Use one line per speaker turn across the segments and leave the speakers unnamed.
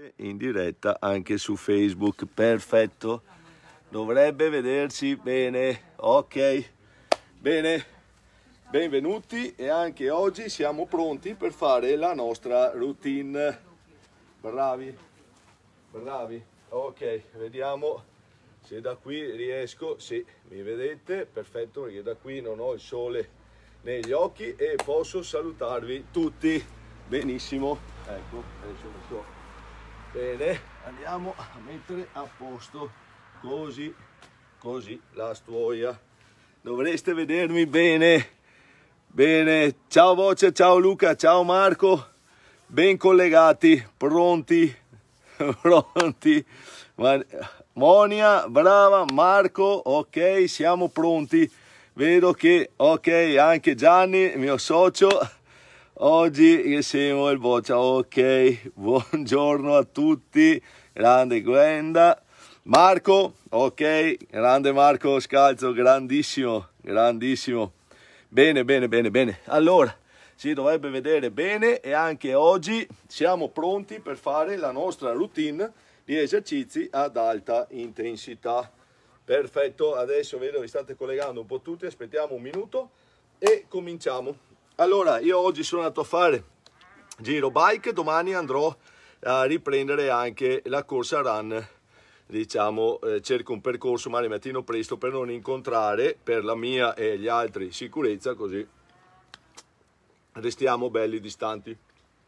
In diretta anche su Facebook, perfetto, dovrebbe vedersi bene, ok, bene, benvenuti e anche oggi siamo pronti per fare la nostra routine, bravi, bravi, ok, vediamo se da qui riesco, sì, mi vedete, perfetto, perché da qui non ho il sole negli occhi e posso salutarvi tutti, benissimo, ecco, adesso lo so. Bene, andiamo a mettere a posto, così, così, la stuoia. Dovreste vedermi bene, bene. Ciao Voce, ciao Luca, ciao Marco, ben collegati, pronti, pronti. Monia, brava, Marco, ok, siamo pronti. Vedo che, ok, anche Gianni, mio socio. Oggi che siamo il Boccia, ok, buongiorno a tutti, grande Glenda, Marco, ok, grande Marco Scalzo, grandissimo, grandissimo, bene, bene, bene, bene, allora, si dovrebbe vedere bene e anche oggi siamo pronti per fare la nostra routine di esercizi ad alta intensità, perfetto, adesso vedo che state collegando un po' tutti, aspettiamo un minuto e cominciamo. Allora, io oggi sono andato a fare giro bike, domani andrò a riprendere anche la corsa run, diciamo, cerco un percorso magari mattino presto per non incontrare, per la mia e gli altri, sicurezza, così restiamo belli distanti.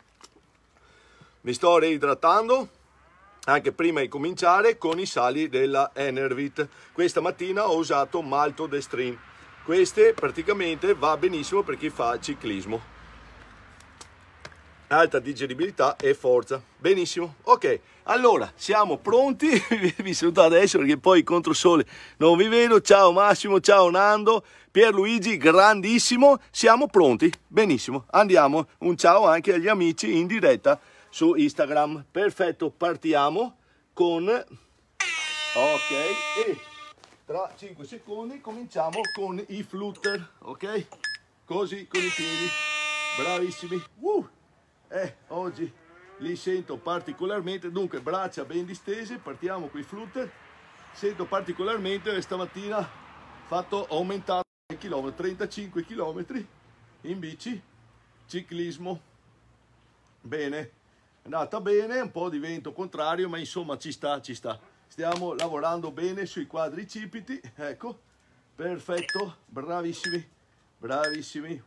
Mi sto reidratando anche prima di cominciare con i sali della Enervit. Questa mattina ho usato maltodextrin. Queste praticamente va benissimo per chi fa ciclismo, alta digeribilità e forza, benissimo, ok, allora siamo pronti. Vi saluto adesso perché poi contro sole non vi vedo. Ciao Massimo, ciao Nando, Pierluigi, grandissimo, siamo pronti, benissimo, andiamo, un ciao anche agli amici in diretta su Instagram, perfetto, partiamo con, ok, e tra 5 secondi cominciamo con i flutter, ok? Così con i piedi, bravissimi. Oggi li sento particolarmente, dunque braccia ben distese, partiamo con i flutter. Sento particolarmente stamattina ho aumentato i chilometri, 35 km in bici, ciclismo. Bene, è andata bene, un po' di vento contrario, ma insomma ci sta, ci sta. Stiamo lavorando bene sui quadricipiti, ecco, perfetto, bravissimi, bravissimi.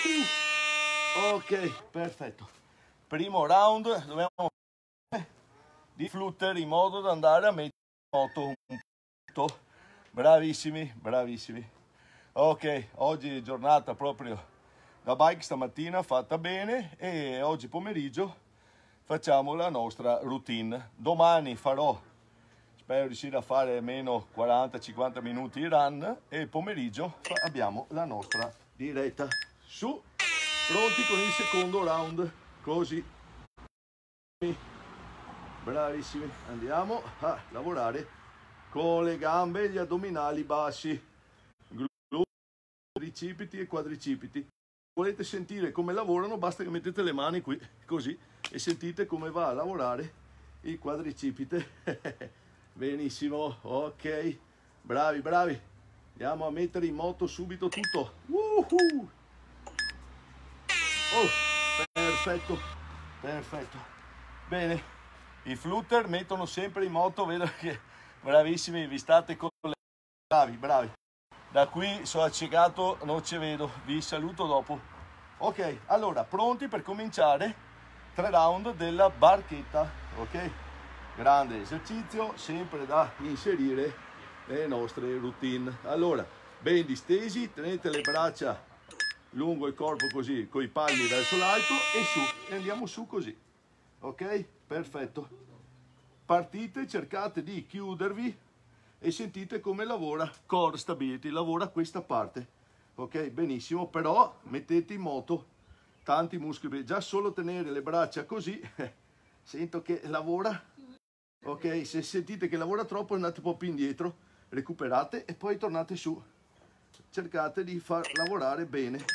Ok, perfetto. Primo round, dobbiamo fare di flutter in modo da andare a mettere in moto un po'. Bravissimi, bravissimi. Ok, oggi è giornata proprio da bike, stamattina fatta bene e oggi pomeriggio facciamo la nostra routine. Domani farò, spero riuscire a fare almeno 40-50 minuti di run e pomeriggio abbiamo la nostra diretta. Su, pronti con il secondo round, così, bravissimi, andiamo a lavorare con le gambe, gli addominali bassi, tricipiti e quadricipiti. Volete sentire come lavorano, basta che mettete le mani qui, così, e sentite come va a lavorare il quadricipite. Benissimo, ok, bravi, bravi. Andiamo a mettere in moto subito tutto. Perfetto, perfetto. Bene, i flutter mettono sempre in moto, vedo che bravissimi, vi state con le... Bravi, bravi. Da qui sono accecato, non ci vedo, vi saluto dopo. Ok, allora, pronti per cominciare 3 round della barchetta, ok? Grande esercizio, sempre da inserire nelle nostre routine. Allora, ben distesi, tenete le braccia lungo il corpo così, con i palmi verso l'alto e su, e andiamo su così, ok? Perfetto. Partite, cercate di chiudervi e sentite come lavora core stability, lavora questa parte, ok? Benissimo, però mettete in moto tanti muscoli, già solo tenere le braccia così, sento che lavora, ok? Se sentite che lavora troppo andate un po' più indietro, recuperate e poi tornate su, cercate di far lavorare bene.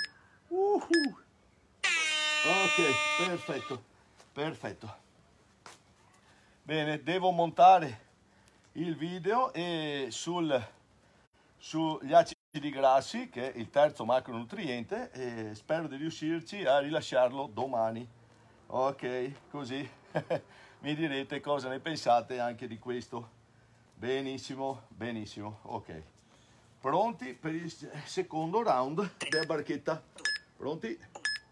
Ok, perfetto, perfetto. Bene, devo montare il video e sugli acidi grassi, che è il terzo macronutriente, e spero di riuscirci a rilasciarlo domani. Ok, così mi direte cosa ne pensate anche di questo. Benissimo, benissimo, ok. Pronti per il secondo round della barchetta. Pronti?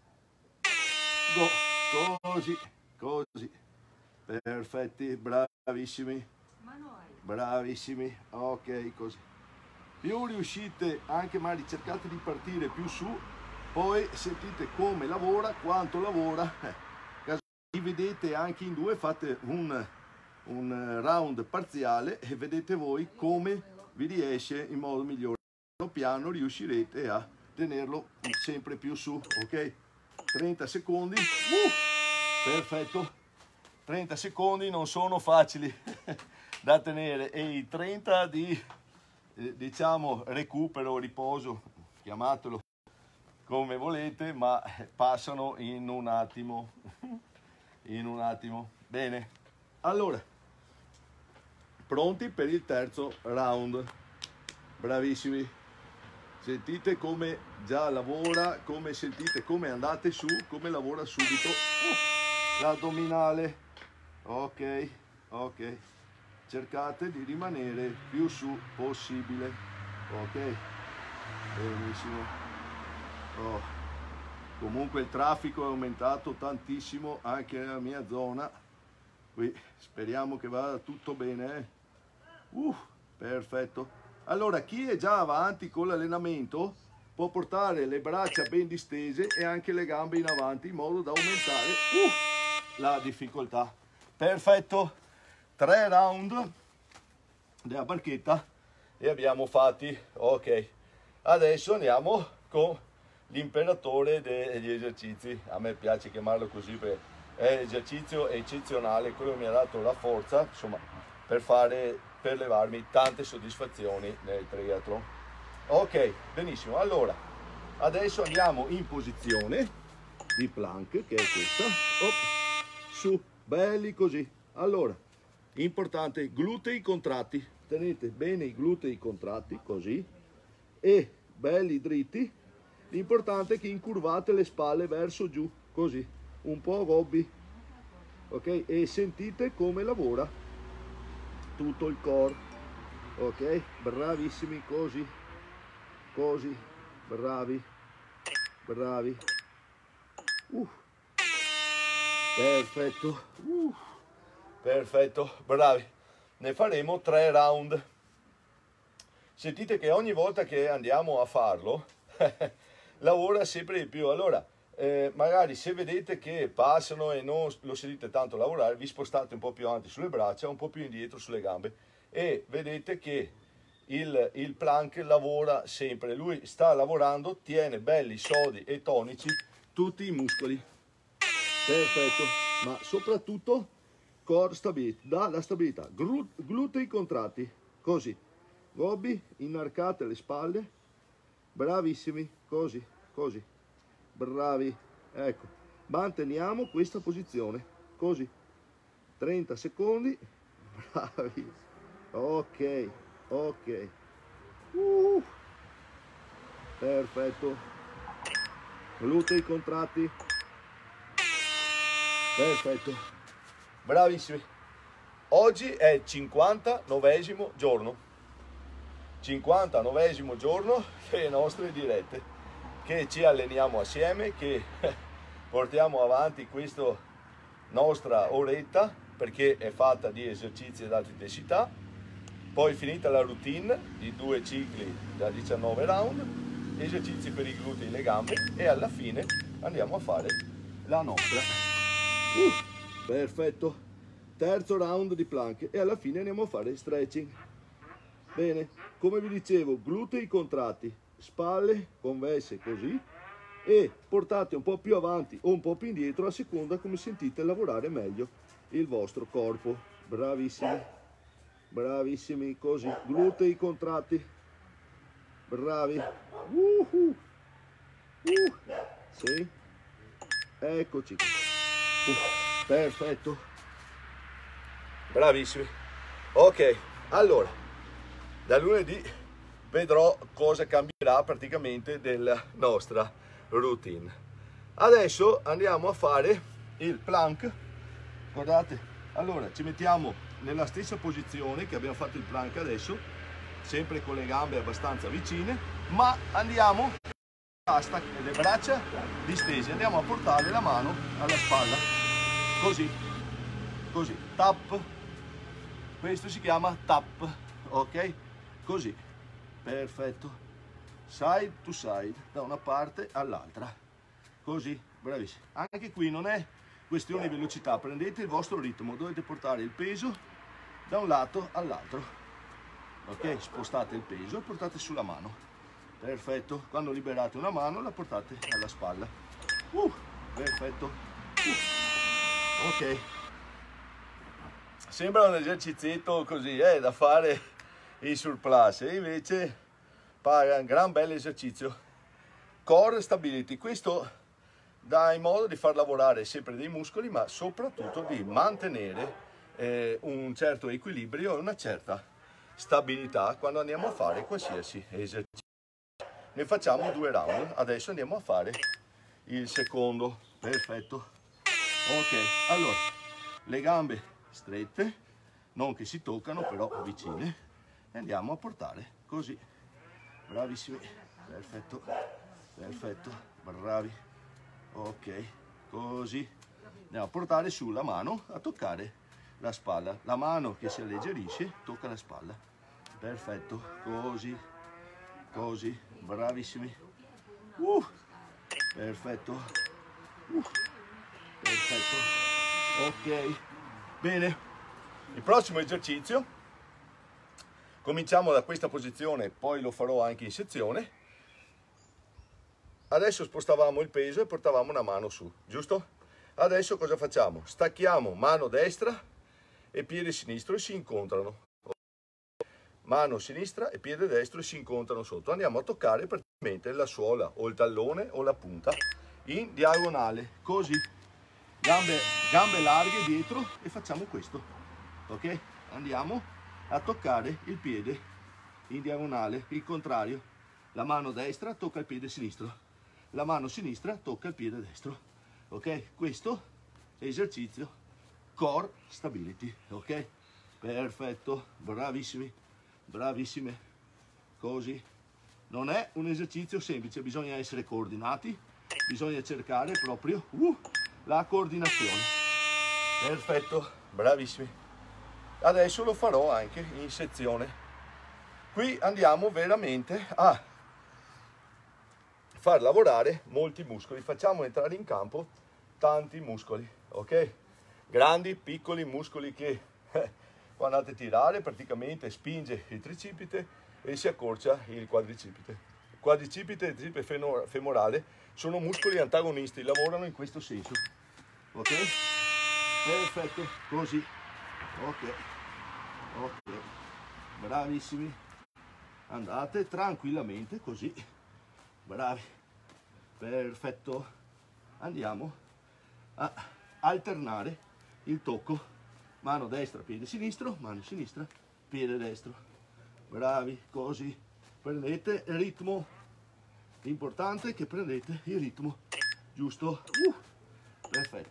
Go, così, così. Perfetti, bravissimi, bravissimi, ok, così. Più riuscite, anche magari cercate di partire più su, poi sentite come lavora, quanto lavora, dividete anche in due, fate un round parziale e vedete voi come vi riesce in modo migliore. Piano piano riuscirete a tenerlo sempre più su, ok? 30 secondi, perfetto. 30 secondi non sono facili da tenere e i 30 di diciamo recupero, riposo, chiamatelo come volete, ma passano in un attimo. In un attimo. Bene, allora, pronti per il terzo round. Bravissimi. Sentite come già lavora, come sentite come andate su, come lavora subito l'addominale. Ok, ok, cercate di rimanere più su possibile, ok, benissimo. Comunque il traffico è aumentato tantissimo anche nella mia zona, qui speriamo che vada tutto bene, perfetto. Allora, chi è già avanti con l'allenamento può portare le braccia ben distese e anche le gambe in avanti in modo da aumentare la difficoltà. Perfetto, 3 round della barchetta e abbiamo fatti. Ok, adesso andiamo con l'imperatore degli esercizi. A me piace chiamarlo così perché è esercizio eccezionale, quello che mi ha dato la forza, insomma, per levarmi tante soddisfazioni nel triathlon. Ok, benissimo. Allora, adesso andiamo in posizione di plank, che è questa. Su, belli così. Allora, importante, glutei contratti, tenete bene i glutei contratti così e belli dritti. L'importante è che incurvate le spalle verso giù così, un po' gobbi, ok, e sentite come lavora tutto il core, ok, bravissimi, così così, bravi, bravi, perfetto, perfetto, bravi. Ne faremo 3 round. Sentite che ogni volta che andiamo a farlo lavora sempre di più. Allora, magari se vedete che passano e non lo sentite tanto lavorare, vi spostate un po' più avanti sulle braccia, un po' più indietro sulle gambe e vedete che il plank lavora sempre. Lui sta lavorando, tiene belli, sodi e tonici tutti i muscoli. Perfetto, ma soprattutto core stability, dà la stabilità, glutei contratti, così, gobbi, inarcate le spalle, bravissimi, così, così, bravi, ecco, manteniamo questa posizione, così, 30 secondi, bravi, ok, ok, perfetto, glutei contratti, perfetto, bravissimi. Oggi è il 59esimo giorno, 59esimo giorno delle nostre dirette, che ci alleniamo assieme, che portiamo avanti questa nostra oretta, perché è fatta di esercizi ad alta intensità. Poi finita la routine di 2 cicli da 19 round, esercizi per i glutei e le gambe, e alla fine andiamo a fare la nostra. Perfetto, terzo round di plank e alla fine andiamo a fare stretching. Bene, come vi dicevo, glutei contratti, spalle convesse così e portate un po' più avanti o un po' più indietro a seconda come sentite lavorare meglio il vostro corpo. Bravissimi, bravissimi, così, glutei contratti, bravi, sì, eccoci, perfetto, bravissimi. Ok, allora, da lunedì vedrò cosa cambierà praticamente della nostra routine. Adesso andiamo a fare il plank. Guardate, allora ci mettiamo nella stessa posizione che abbiamo fatto il plank adesso, sempre con le gambe abbastanza vicine, ma andiamo le braccia distese, andiamo a portare la mano alla spalla, così, così, tap, questo si chiama tap, ok? Così, perfetto, side to side, da una parte all'altra, così, bravissimi. Anche qui non è questione di velocità, prendete il vostro ritmo, dovete portare il peso da un lato all'altro, ok? Spostate il peso e portate sulla mano. Perfetto, quando liberate una mano la portate alla spalla. Perfetto. Ok. Sembra un esercizietto così, da fare i surplus, e invece paga un gran bel esercizio. Core stability, questo dà in modo di far lavorare sempre dei muscoli, ma soprattutto di mantenere un certo equilibrio e una certa stabilità quando andiamo a fare qualsiasi esercizio. Ne facciamo 2 round, adesso andiamo a fare il secondo. Perfetto. Ok, allora, le gambe strette, non che si toccano, però vicine, e andiamo a portare così. Bravissimi, perfetto, perfetto, bravi. Ok, così. Andiamo a portare sulla mano a toccare la spalla. La mano che si alleggerisce tocca la spalla. Perfetto, così, così. Bravissimi. Perfetto. Perfetto. Ok. Bene. Il prossimo esercizio. Cominciamo da questa posizione, poi lo farò anche in sezione. Adesso spostavamo il peso e portavamo una mano su, giusto? Adesso cosa facciamo? Stacchiamo mano destra e piede sinistro e si incontrano. Mano sinistra e piede destro e si incontrano sotto. Andiamo a toccare praticamente la suola o il tallone o la punta in diagonale, così. Gambe larghe dietro e facciamo questo. Ok? Andiamo a toccare il piede in diagonale, il contrario. La mano destra tocca il piede sinistro, la mano sinistra tocca il piede destro. Ok? Questo è esercizio core stability. Ok? Perfetto, bravissimi. Bravissime, così. Non è un esercizio semplice, bisogna essere coordinati, bisogna cercare proprio la coordinazione. Perfetto, bravissimi. Adesso lo farò anche in sezione. Qui andiamo veramente a far lavorare molti muscoli, facciamo entrare in campo tanti muscoli, ok? Grandi, piccoli muscoli che quando andate a tirare praticamente spinge il tricipite e si accorcia il quadricipite. Quadricipite e tricipite femorale sono muscoli antagonisti, lavorano in questo senso. Ok? Perfetto, così. Ok. Ok. Bravissimi. Andate tranquillamente così. Bravi. Perfetto. Andiamo a alternare il tocco. Mano destra, piede sinistro, mano sinistra, piede destro. Bravi, così. Prendete il ritmo. L'importante è che prendete il ritmo giusto. Perfetto.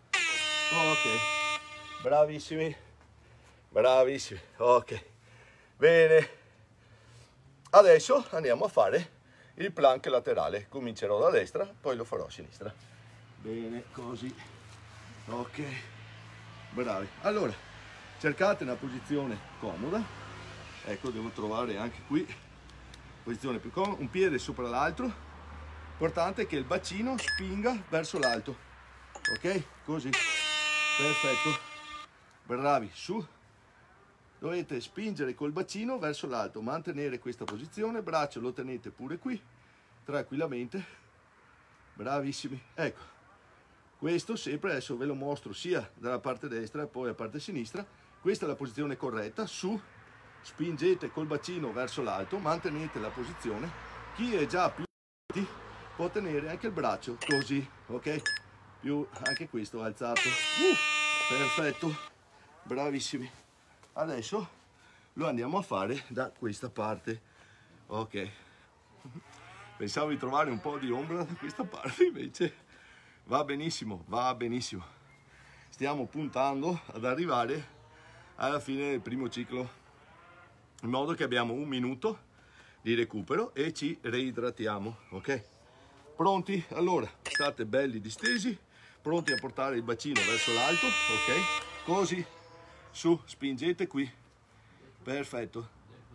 Ok. Bravissimi. Bravissimi. Ok. Bene. Adesso andiamo a fare il plank laterale. Comincerò da destra, poi lo farò a sinistra. Bene, così. Ok. Bravi. Allora, cercate una posizione comoda. Ecco, devo trovare anche qui posizione più comoda, un piede sopra l'altro. L'importante è che il bacino spinga verso l'alto. Ok? Così. Perfetto. Bravi, su. Dovete spingere col bacino verso l'alto, mantenere questa posizione, braccio lo tenete pure qui, tranquillamente. Bravissimi. Ecco. Questo sempre, adesso ve lo mostro sia dalla parte destra e poi dalla parte sinistra. Questa è la posizione corretta, su, spingete col bacino verso l'alto, mantenete la posizione. Chi è già più può tenere anche il braccio così, ok? Più anche questo alzato. Perfetto. bravissimi. Adesso lo andiamo a fare da questa parte. Ok, pensavo di trovare un po' di ombra da questa parte, invece va benissimo, va benissimo. Stiamo puntando ad arrivare alla fine del primo ciclo, in modo che abbiamo un minuto di recupero e ci reidratiamo. Ok, pronti? Allora, state belli distesi, pronti a portare il bacino verso l'alto. Ok, così, su, spingete qui, perfetto,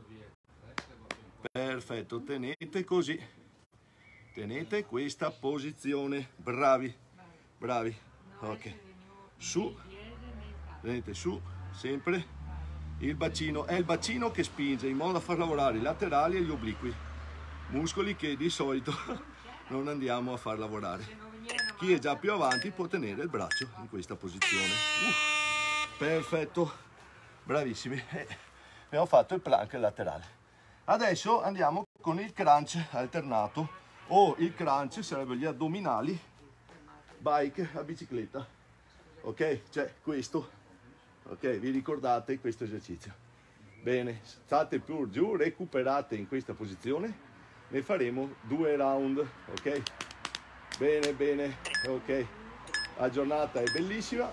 perfetto, tenete così, tenete questa posizione, bravi, bravi. Ok, su, tenete su sempre il bacino, è il bacino che spinge in modo da far lavorare i laterali e gli obliqui, muscoli che di solito non andiamo a far lavorare. Chi è già più avanti può tenere il braccio in questa posizione. Perfetto, bravissimi. Abbiamo fatto il plank laterale. Adesso andiamo con il crunch alternato, o il crunch sarebbero gli addominali bike a bicicletta. Ok, c'è questo. Ok, vi ricordate questo esercizio? Bene, state più giù, recuperate in questa posizione, ne faremo 2 round. Ok, bene, bene. Ok, la giornata è bellissima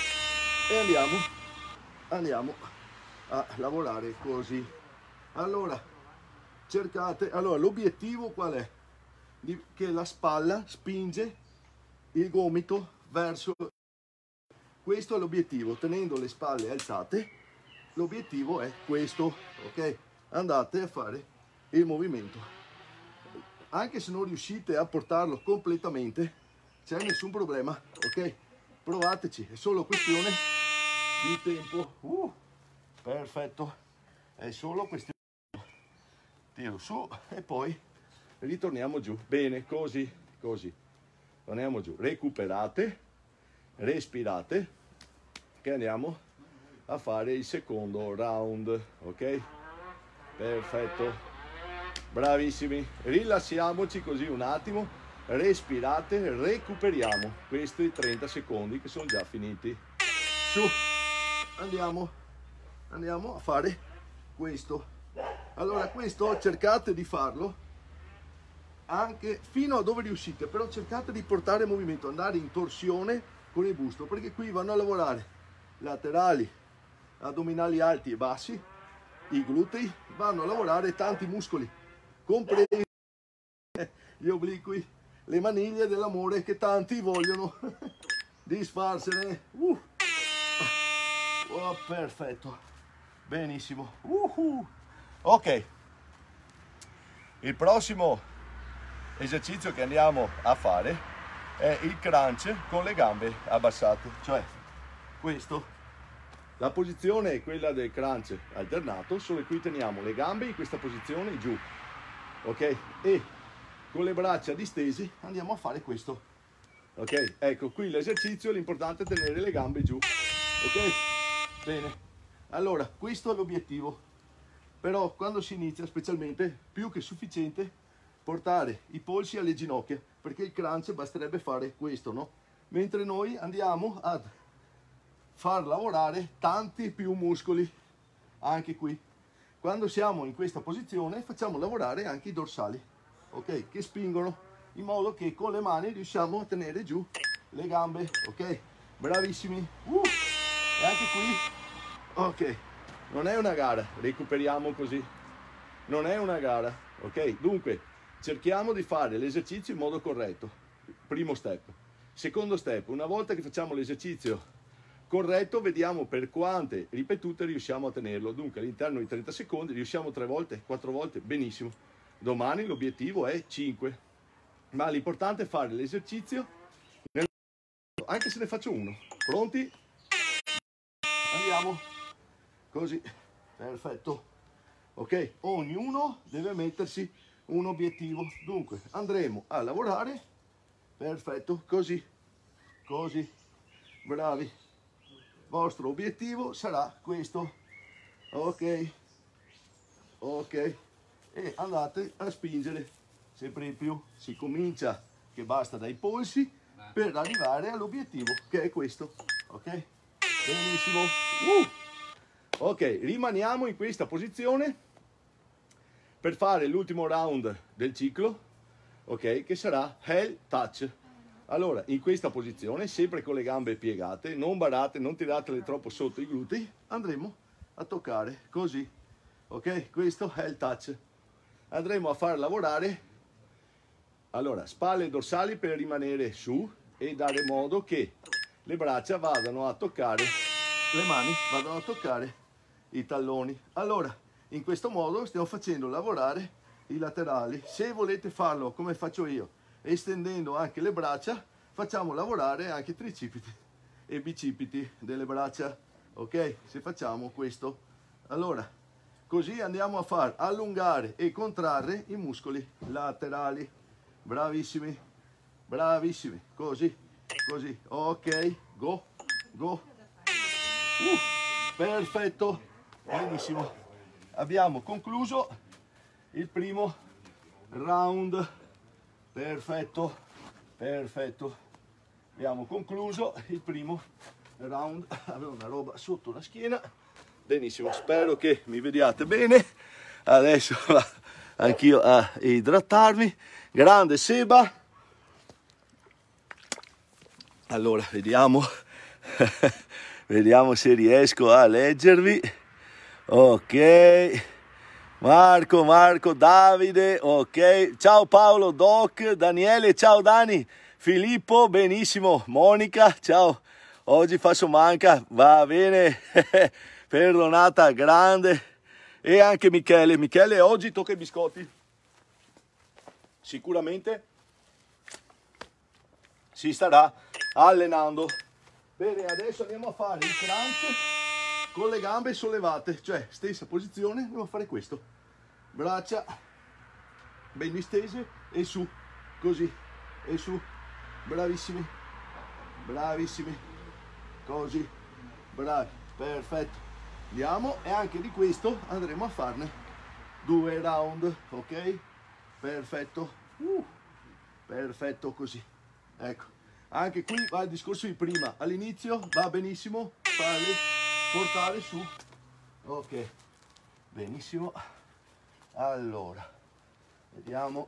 e andiamo a lavorare così. Allora, cercate, allora l'obiettivo qual è? Che la spalla spinge il gomito verso. Questo è l'obiettivo, tenendo le spalle alzate, l'obiettivo è questo, ok? Andate a fare il movimento. Anche se non riuscite a portarlo completamente, c'è nessun problema, ok? Provateci, è solo questione di tempo. Perfetto, è solo questione di tiro su e poi ritorniamo giù. Bene, così, così. Torniamo giù, recuperate, respirate, che andiamo a fare il secondo round. Ok, perfetto, bravissimi. Rilassiamoci così un attimo, respirate, recuperiamo questi 30 secondi che sono già finiti. Su, andiamo a fare questo. Allora, questo cercate di farlo anche fino a dove riuscite, però cercate di portare movimento, andare in torsione con il busto, perché qui vanno a lavorare laterali, addominali alti e bassi, i glutei, vanno a lavorare tanti muscoli, compresi gli obliqui, le maniglie dell'amore che tanti vogliono disfarsene. Oh, perfetto, benissimo. Ok, il prossimo esercizio che andiamo a fare è il crunch con le gambe abbassate, cioè questo. La posizione è quella del crunch alternato, solo qui teniamo le gambe in questa posizione giù, ok? E con le braccia distesi andiamo a fare questo, ok? Ecco, qui l'esercizio, l'importante è tenere le gambe giù, ok? Bene, allora questo è l'obiettivo, però quando si inizia specialmente più che sufficiente portare i polsi alle ginocchia, perché il crunch basterebbe fare questo, no? Mentre noi andiamo ad far lavorare tanti più muscoli anche qui. Quando siamo in questa posizione facciamo lavorare anche i dorsali, ok? Che spingono, in modo che con le mani riusciamo a tenere giù le gambe, ok? Bravissimi. E anche qui, ok, non è una gara, recuperiamo così, non è una gara, ok? Dunque cerchiamo di fare l'esercizio in modo corretto, primo step. Secondo step, una volta che facciamo l'esercizio corretto, vediamo per quante ripetute riusciamo a tenerlo. Dunque all'interno di 30 secondi riusciamo 3 volte, 4 volte, benissimo. Domani l'obiettivo è 5, ma l'importante è fare l'esercizio anche se ne faccio uno. Pronti? Andiamo così, perfetto. Ok, ognuno deve mettersi un obiettivo, dunque andremo a lavorare, perfetto, così, così, bravi. Vostro obiettivo sarà questo, ok, ok, e andate a spingere sempre di più. Si comincia che basta dai polsi per arrivare all'obiettivo che è questo, ok, benissimo. Ok, rimaniamo in questa posizione per fare l'ultimo round del ciclo, ok, che sarà heel touch. Allora, in questa posizione, sempre con le gambe piegate, non barate, non tiratele troppo sotto i glutei, andremo a toccare così, ok? Questo è il touch. Andremo a far lavorare, allora, spalle dorsali per rimanere su e dare modo che le braccia vadano a toccare, le mani vadano a toccare i talloni. Allora, in questo modo stiamo facendo lavorare i laterali. Se volete farlo come faccio io, estendendo anche le braccia, facciamo lavorare anche i tricipiti e bicipiti delle braccia, ok? Se facciamo questo, allora così andiamo a far allungare e contrarre i muscoli laterali. Bravissimi, bravissimi, così, così, ok, go, go, perfetto, benissimo. Abbiamo concluso il primo round, perfetto, perfetto. Abbiamo concluso il primo round. Avevo una roba sotto la schiena. Benissimo, spero che mi vediate bene. Adesso anch'io a idratarmi. Grande Seba. Allora, vediamo. Vediamo se riesco a leggervi. Ok. Marco, Davide, ok. Ciao Paolo, Doc, Daniele, ciao Dani. Filippo, benissimo. Monica, ciao. Oggi faccio manca, va bene. Perdonata, grande. E anche Michele. Michele, oggi tocca i biscotti. Sicuramente si starà allenando. Bene, adesso andiamo a fare il crunch con le gambe sollevate, cioè stessa posizione, andiamo a fare questo. Braccia ben distese e su, così, e su. Bravissimi, bravissimi, così, bravi, perfetto. Andiamo, e anche di questo andremo a farne 2 round, ok? Perfetto, perfetto così. Ecco, anche qui va il discorso di prima. All'inizio va benissimo farli portare su, ok, benissimo. Allora, vediamo,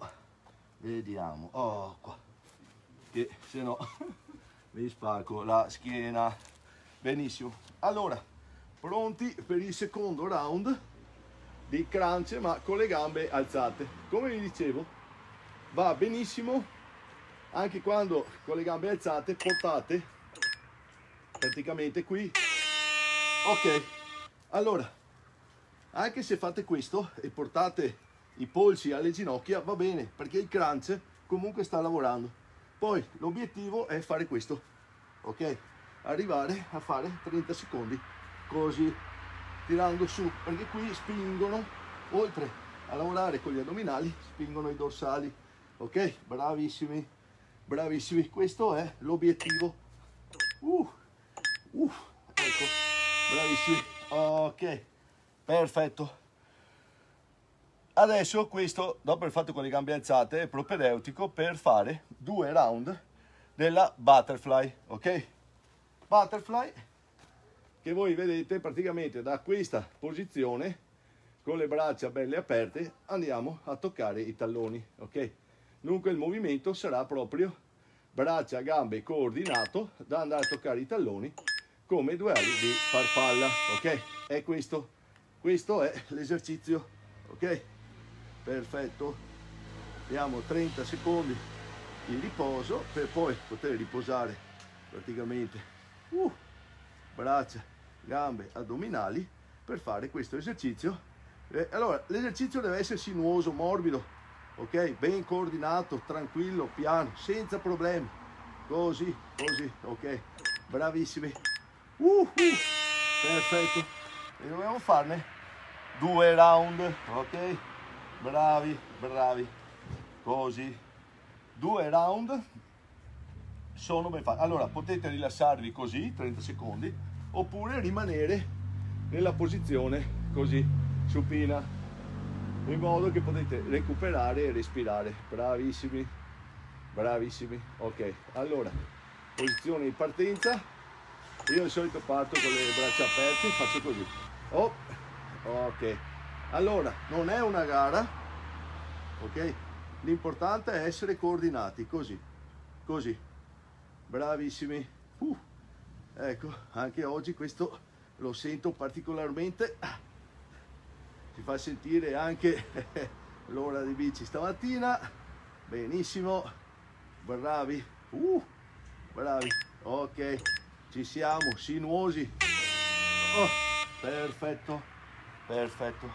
oh qua, che se no mi spacco la schiena. Benissimo, allora, pronti per il secondo round di crunch, ma con le gambe alzate. Come vi dicevo, va benissimo anche quando con le gambe alzate portate praticamente qui, ok. Allora, anche se fate questo e portate i polsi alle ginocchia, va bene, perché il crunch comunque sta lavorando. Poi l'obiettivo è fare questo, ok? Arrivare a fare 30 secondi così, tirando su, perché qui spingono, oltre a lavorare con gli addominali, spingono i dorsali, ok? Bravissimi, bravissimi, questo è l'obiettivo. Ecco, bravissimi, ok, perfetto. Adesso questo, dopo il fatto con le gambe alzate, è propedeutico per fare 2 round della butterfly, ok? Butterfly, che voi vedete praticamente da questa posizione, con le braccia belle aperte, andiamo a toccare i talloni, ok? Dunque il movimento sarà proprio braccia, gambe coordinato da andare a toccare i talloni come 2 ali di farfalla, ok? È questo è l'esercizio, ok? Perfetto. Diamo 30 secondi di riposo per poi poter riposare praticamente braccia, gambe, addominali per fare questo esercizio. Allora, l'esercizio deve essere sinuoso, morbido, ok? Ben coordinato, tranquillo, piano, senza problemi. Così, ok? Bravissimi. Perfetto. E dobbiamo farne 2 round, ok? Bravi. Così. 2 round sono ben fatti. Allora, potete rilassarvi così, 30 secondi, oppure rimanere nella posizione così, supina, in modo che potete recuperare e respirare. Bravissimi, ok. Allora, posizione di partenza. Io di solito parto con le braccia aperte, faccio così, Oh, ok. Allora, non è una gara, ok? L'importante è essere coordinati, così, così. Bravissimi. Ecco, anche oggi questo lo sento particolarmente. Si fa sentire anche l'ora di bici stamattina. Benissimo, bravi, bravi, ok, ci siamo, sinuosi. Oh, perfetto, perfetto.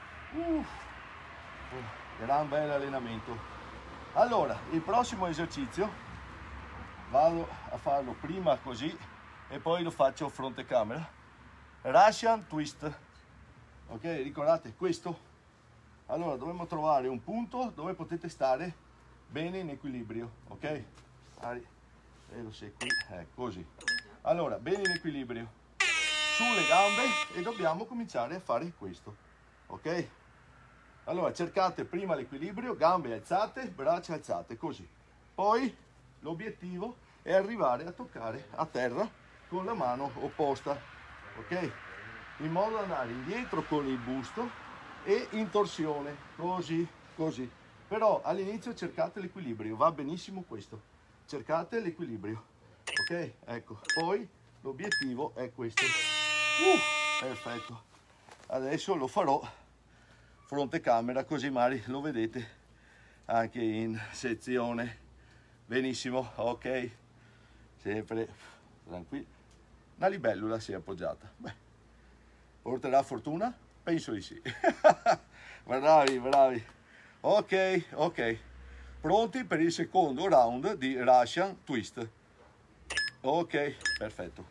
Gran bel allenamento. Allora, il prossimo esercizio vado a farlo prima così e poi lo faccio fronte camera. Russian twist. Ok, ricordate questo? Allora, dovremmo trovare un punto dove potete stare bene in equilibrio, ok? Vedo se qui, così. Allora, bene in equilibrio sulle gambe e dobbiamo cominciare a fare questo, ok? Allora, cercate prima l'equilibrio, gambe alzate, braccia alzate, così. Poi l'obiettivo è arrivare a toccare a terra con la mano opposta, ok? In modo da andare indietro con il busto e in torsione, così, così. Però all'inizio cercate l'equilibrio, va benissimo questo. Cercate l'equilibrio, ok? Ecco, poi l'obiettivo è questo. Perfetto. Adesso lo farò fronte camera, così magari lo vedete anche in sezione. Benissimo, ok. Sempre tranquillo. Una libellula si è appoggiata. Beh, porterà fortuna? Penso di sì. Bravi, bravi. Ok, ok. Pronti per il secondo round di Russian twist. Ok, perfetto.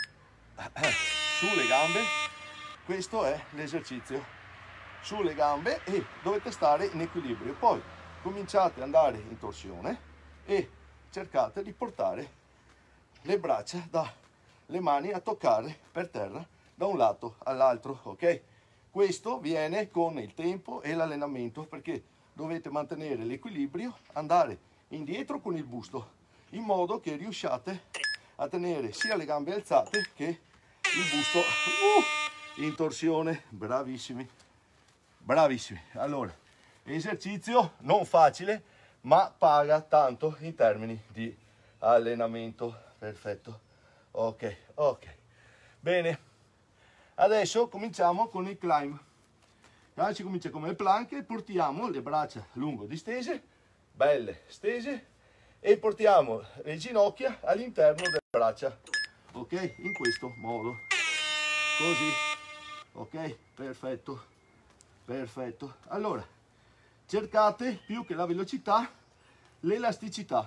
Sulle gambe, questo è l'esercizio. Sulle gambe e dovete stare in equilibrio. Poi cominciate ad andare in torsione e cercate di portare le braccia le mani a toccare per terra da un lato all'altro, ok? Questo viene con il tempo e l'allenamento, perché dovete mantenere l'equilibrio, andare indietro con il busto, in modo che riusciate a tenere sia le gambe alzate che il busto in torsione. Bravissimi, bravissimi. Allora, esercizio non facile, ma paga tanto in termini di allenamento. Perfetto, ok, ok. Bene, adesso cominciamo con il climb. Allora, si comincia come il plank e portiamo le braccia lungo distese, belle stese, e portiamo le ginocchia all'interno delle braccia, ok? In questo modo, così, ok? Perfetto, perfetto. Allora, cercate più che la velocità, l'elasticità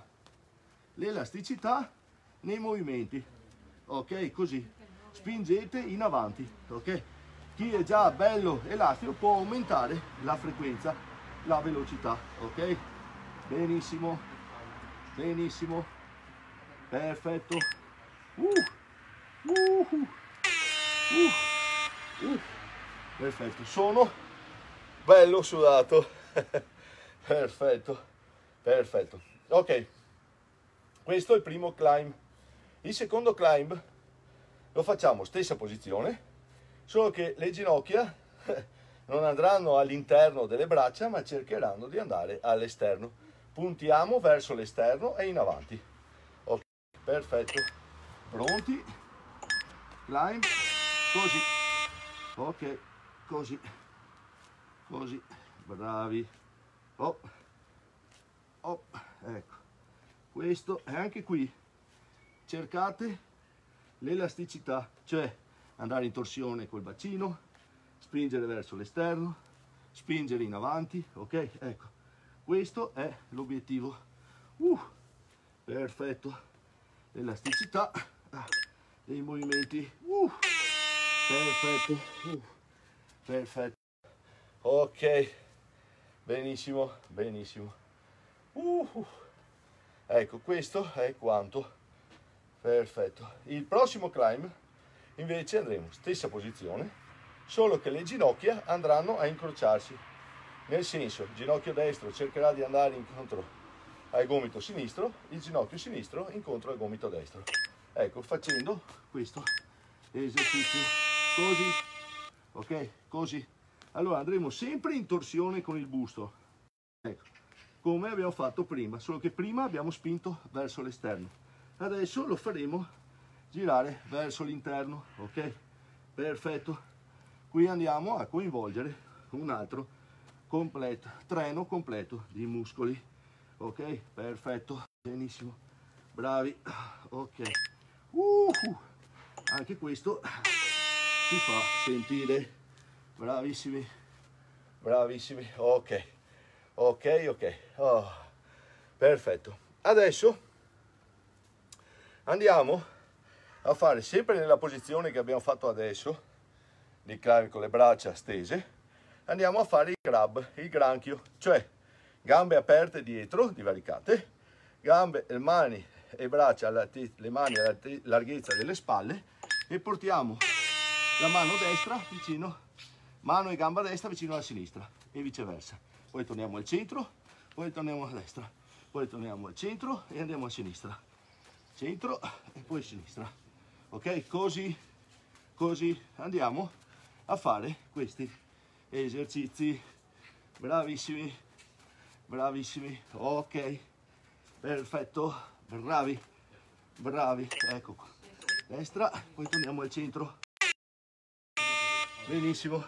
nei movimenti, ok? Così, spingete in avanti, ok? Chi è già bello elastico può aumentare la frequenza, la velocità, ok? Benissimo, benissimo, perfetto. Perfetto, sono bello sudato. Perfetto, perfetto. Ok, questo è il primo climb. Il secondo climb lo facciamo stessa posizione, solo che le ginocchia non andranno all'interno delle braccia, ma cercheranno di andare all'esterno. Puntiamo verso l'esterno e in avanti. Ok, perfetto. Pronti? Climb. Così. Ok, così. Così. Bravi. Oh. Oh. Ecco. Questo è anche qui. Cercate l'elasticità, cioè andare in torsione col bacino, spingere verso l'esterno, spingere in avanti, ok? Ecco, questo è l'obiettivo. Perfetto, l'elasticità dei movimenti, perfetto, perfetto, ok, benissimo, benissimo. Ecco, questo è quanto. Perfetto. Il prossimo climb invece andremo stessa posizione, solo che le ginocchia andranno a incrociarsi, nel senso, il ginocchio destro cercherà di andare incontro al gomito sinistro, il ginocchio sinistro incontro al gomito destro. Ecco, facendo questo esercizio così, ok? Così. Allora andremo sempre in torsione con il busto, ecco, come abbiamo fatto prima, solo che prima abbiamo spinto verso l'esterno, adesso lo faremo girare verso l'interno, ok? Perfetto. Qui andiamo a coinvolgere un altro treno completo di muscoli, ok? Perfetto, benissimo, bravi, ok. Anche questo si fa sentire, bravissimi, bravissimi, ok, ok, ok, oh, perfetto. Adesso andiamo a fare sempre nella posizione che abbiamo fatto adesso, di climbing con le braccia stese, andiamo a fare il granchio, cioè gambe aperte dietro, divaricate, gambe, mani e braccia, le mani alla larghezza delle spalle, e portiamo la mano destra vicino, mano e gamba destra vicino alla sinistra e viceversa. Poi torniamo al centro, poi torniamo a destra, poi torniamo al centro e andiamo a sinistra, centro e poi sinistra, ok? Così andiamo a fare questi esercizi, bravissimi, bravissimi, ok, perfetto, bravi, bravi, ecco qua, destra, poi torniamo al centro, benissimo.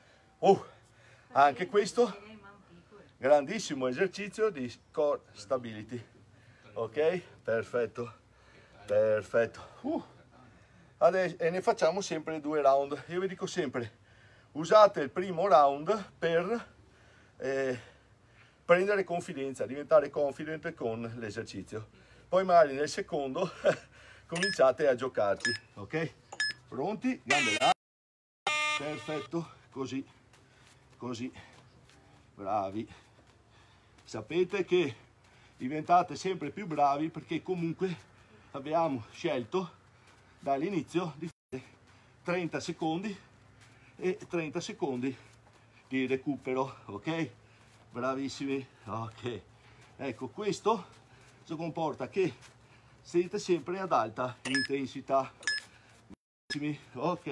Anche questo grandissimo esercizio di core stability, ok, perfetto, perfetto. Adesso, e ne facciamo sempre 2 round. Io vi dico sempre, usate il primo round per prendere confidenza, diventare confident con l'esercizio, poi magari nel secondo cominciate a giocarci, ok? Pronti? Gambe là, perfetto, così, bravi. Sapete che diventate sempre più bravi perché comunque abbiamo scelto dall'inizio di fare 30 secondi e 30 secondi di recupero, ok? Bravissimi, ok. Ecco, questo comporta che siete sempre ad alta intensità, ok?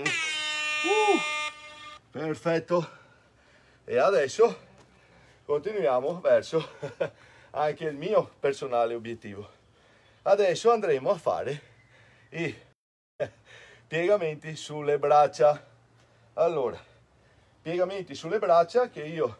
Perfetto. E adesso continuiamo verso anche il mio personale obiettivo. Adesso andremo a fare i piegamenti sulle braccia. Allora, piegamenti sulle braccia che io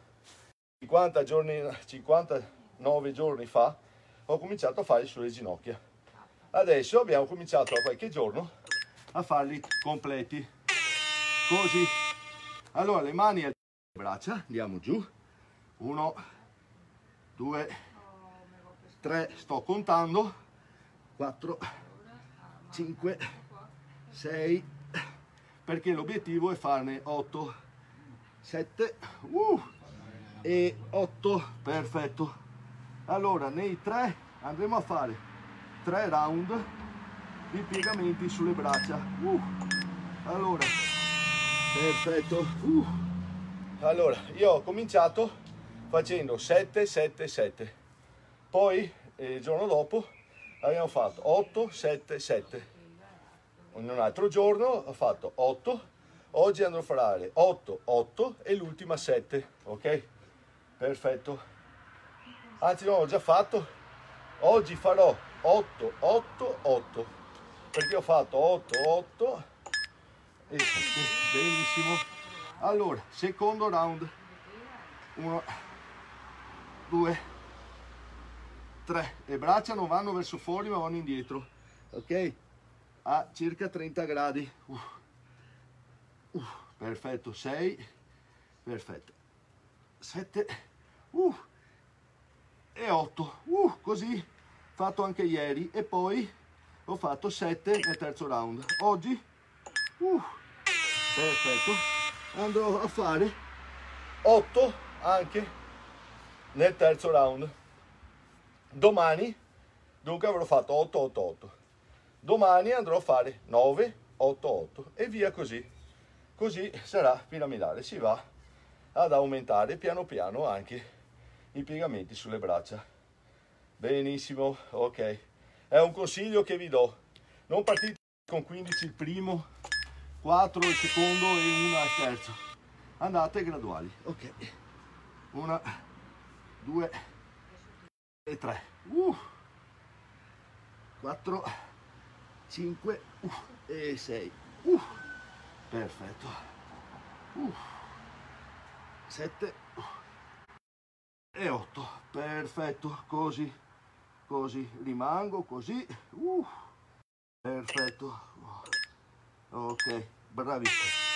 59 giorni fa ho cominciato a fare sulle ginocchia. Adesso abbiamo cominciato da qualche giorno a farli completi, così. Allora, le mani alle braccia, andiamo giù, 1, 2, 3, sto contando, 4, 5, 6, perché l'obiettivo è farne 8, 7 e 8, perfetto. Allora, nei 3 andremo a fare 3 round di piegamenti sulle braccia. Allora, perfetto. Allora, io ho cominciato facendo 7, 7, 7, poi il giorno dopo abbiamo fatto 8, 7, 7. In un altro giorno ho fatto 8, oggi andrò a fare 8, 8 e l'ultima 7, ok? Perfetto. Anzi, no, ho già fatto, oggi farò 8, 8, 8, perché ho fatto 8, 8 e 7, benissimo. Allora, secondo round, 1, 2, 3, le braccia non vanno verso fuori ma vanno indietro, ok? A circa 30 gradi, perfetto, 6, perfetto, 7, e 8, così fatto anche ieri, e poi ho fatto 7 nel terzo round. Oggi, perfetto, andrò a fare 8 anche nel terzo round. Domani, dunque, avrò fatto 8, 8, 8. Domani andrò a fare 9, 8, 8 e via così. Così sarà piramidale, si va ad aumentare piano piano anche i piegamenti sulle braccia. Benissimo, ok. È un consiglio che vi do. Non partite con 15 il primo, 4 il secondo e 1 al terzo. andate graduali. Ok, 1, 2 e 3, 4, 5 e 6, perfetto, 7 e 8, perfetto, così, così, rimango così, perfetto, ok, bravi,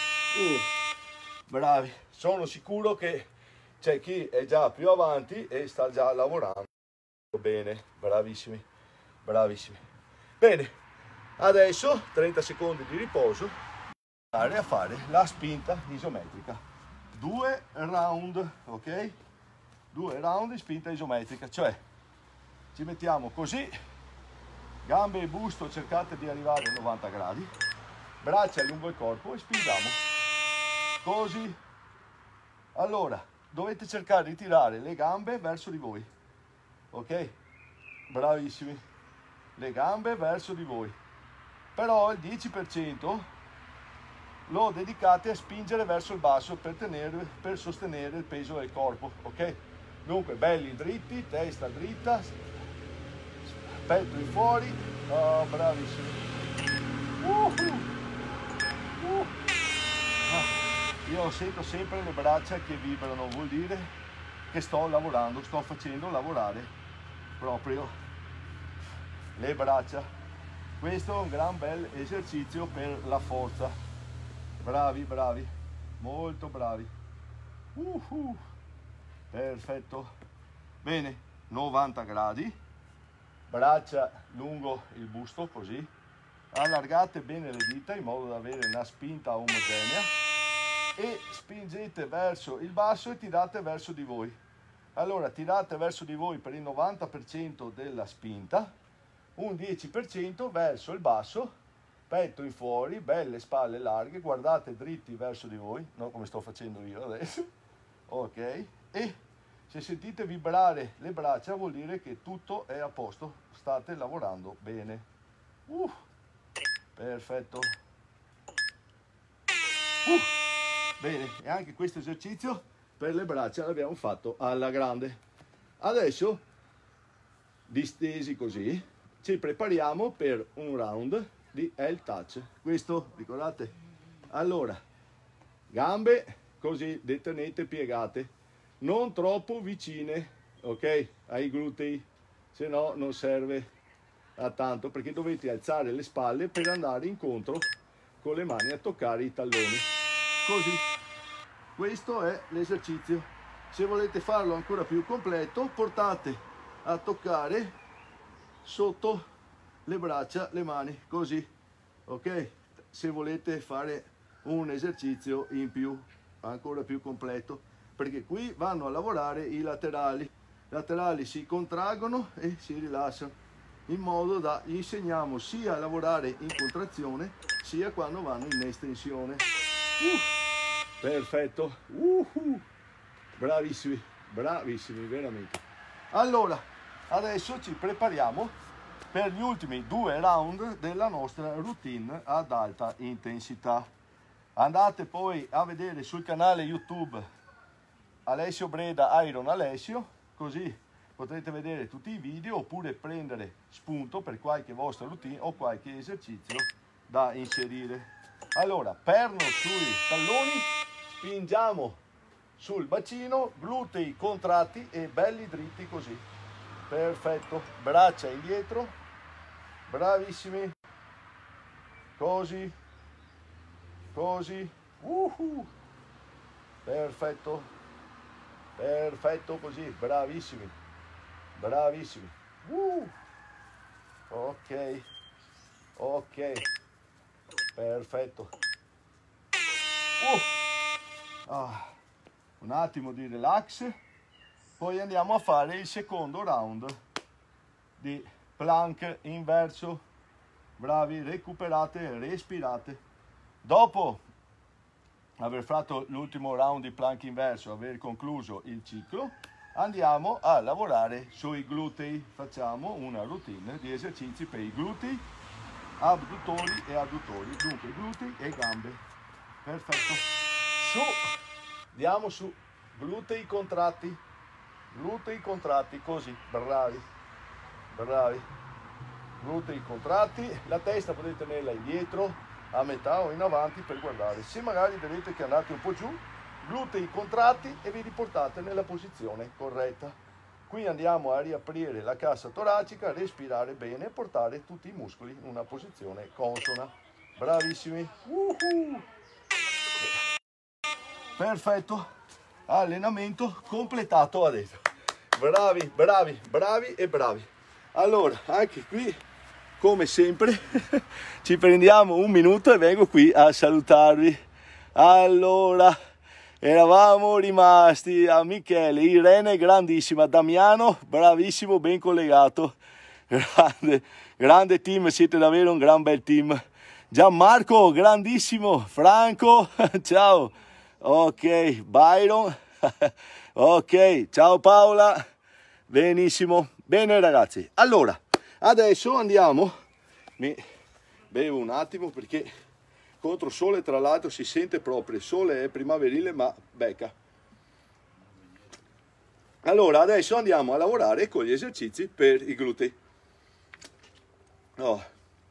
bravi, sono sicuro che c'è chi è già più avanti e sta già lavorando bene, bravissimi, bravissimi. Bene, adesso 30 secondi di riposo, andare a fare la spinta isometrica, 2 round, ok? 2 round di spinta isometrica, cioè ci mettiamo così, gambe e busto cercate di arrivare a 90 gradi, braccia lungo il corpo e spingiamo così. Allora dovete cercare di tirare le gambe verso di voi, ok? Bravissimi, le gambe verso di voi, però il 10% lo dedicate a spingere verso il basso per sostenere il peso del corpo, ok? Dunque belli dritti, testa dritta, petto in fuori, bravissimi. Io sento sempre le braccia che vibrano, vuol dire che sto lavorando, sto facendo lavorare proprio le braccia. Questo è un gran bel esercizio per la forza. Bravi, bravi, molto bravi. Perfetto. Bene, 90 gradi, braccia lungo il busto così, allargate bene le dita in modo da avere una spinta omogenea e spingete verso il basso e tirate verso di voi. Allora tirate verso di voi per il 90% della spinta, un 10% verso il basso, petto in fuori, belle spalle larghe, guardate dritti verso di voi, non come sto facendo io adesso, ok? E se sentite vibrare le braccia vuol dire che tutto è a posto, state lavorando bene. Perfetto. Bene, e anche questo esercizio per le braccia l'abbiamo fatto alla grande. Adesso, distesi così, ci prepariamo per un round di L touch. Questo, ricordate? Allora, gambe così detenete piegate, non troppo vicine, ok, ai glutei, se no non serve a tanto, perché dovete alzare le spalle per andare incontro con le mani a toccare i talloni, così. Questo è l'esercizio. Se volete farlo ancora più completo, portate a toccare sotto le braccia le mani, così, ok? Se volete fare un esercizio in più, ancora più completo, perché qui vanno a lavorare i laterali. I laterali si contraggono e si rilassano, in modo da gli insegniamo sia a lavorare in contrazione sia quando vanno in estensione. Perfetto, bravissimi, bravissimi veramente. Allora adesso ci prepariamo per gli ultimi 2 round della nostra routine ad alta intensità. Andate poi a vedere sul canale YouTube Alessio Breda Iron Alessio, così potrete vedere tutti i video oppure prendere spunto per qualche vostra routine o qualche esercizio da inserire. Allora, perno sui talloni, spingiamo sul bacino, glutei contratti e belli dritti così. Perfetto, braccia indietro, bravissimi, così, così, perfetto, perfetto così, bravissimi, bravissimi, ok, ok, perfetto. Un attimo di relax, poi andiamo a fare il secondo round di plank inverso. Bravi, recuperate, respirate. Dopo aver fatto l'ultimo round di plank inverso, aver concluso il ciclo, andiamo a lavorare sui glutei. Facciamo una routine di esercizi per i glutei, abduttori e adduttori. Dunque glutei e gambe. Perfetto. Su, andiamo su, glutei contratti, così, bravi, bravi, glutei contratti, la testa potete tenerla indietro, a metà o in avanti per guardare. Se magari vedete che andate un po' giù, glutei contratti e vi riportate nella posizione corretta. Qui andiamo a riaprire la cassa toracica, respirare bene e portare tutti i muscoli in una posizione consona. Bravissimi. Perfetto. Allenamento completato adesso. Bravi, bravi, bravi e bravi. Allora, anche qui, come sempre, ci prendiamo un minuto e vengo qui a salutarvi. Allora, eravamo rimasti a Michele, Irene grandissima, Damiano bravissimo, ben collegato, grande team, siete davvero un gran bel team. Gianmarco grandissimo, Franco ciao, ok, Byron ok, ciao Paola, benissimo, bene ragazzi. Allora adesso andiamo, mi bevo un attimo perché contro sole, tra l'altro si sente proprio, il sole è primaverile ma becca. Allora adesso andiamo a lavorare con gli esercizi per i glutei. Oh.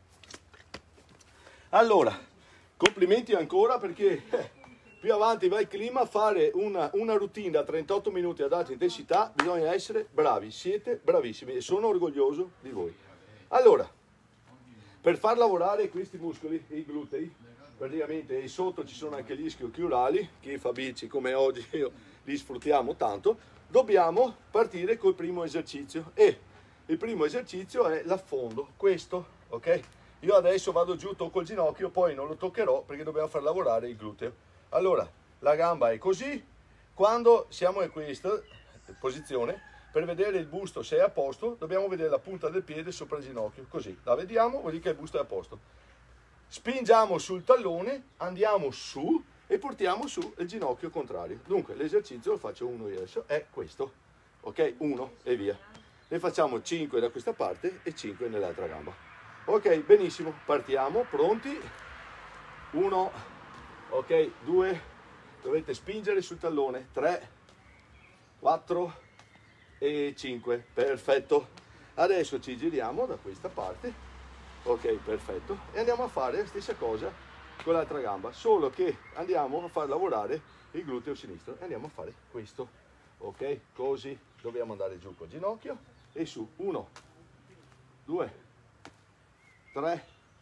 Allora, complimenti ancora perché più avanti va il clima, a fare una routine da 38 minuti ad alta intensità bisogna essere bravi, siete bravissimi e sono orgoglioso di voi. Allora, per far lavorare questi muscoli, i glutei, praticamente sotto ci sono anche gli ischiochiurali, chi fa bici come oggi li sfruttiamo tanto, dobbiamo partire col primo esercizio e il primo esercizio è l'affondo, questo, ok? Io adesso vado giù, tocco il ginocchio, poi non lo toccherò perché dobbiamo far lavorare il gluteo. Allora, la gamba è così, quando siamo in questa posizione, per vedere il busto se è a posto, dobbiamo vedere la punta del piede sopra il ginocchio, così, la vediamo, vuol dire che il busto è a posto. Spingiamo sul tallone, andiamo su e portiamo su il ginocchio contrario. Dunque, l'esercizio lo faccio uno io adesso, è questo, ok? 1 e via. Ne facciamo 5 da questa parte e 5 nell'altra gamba. Ok, benissimo, partiamo, pronti? 1, ok, 2, dovete spingere sul tallone, 3, 4 e 5, perfetto. Adesso ci giriamo da questa parte, ok, perfetto, e andiamo a fare la stessa cosa con l'altra gamba, solo che andiamo a far lavorare il gluteo sinistro e andiamo a fare questo, ok, così, dobbiamo andare giù col ginocchio e su, 1, 2, 3,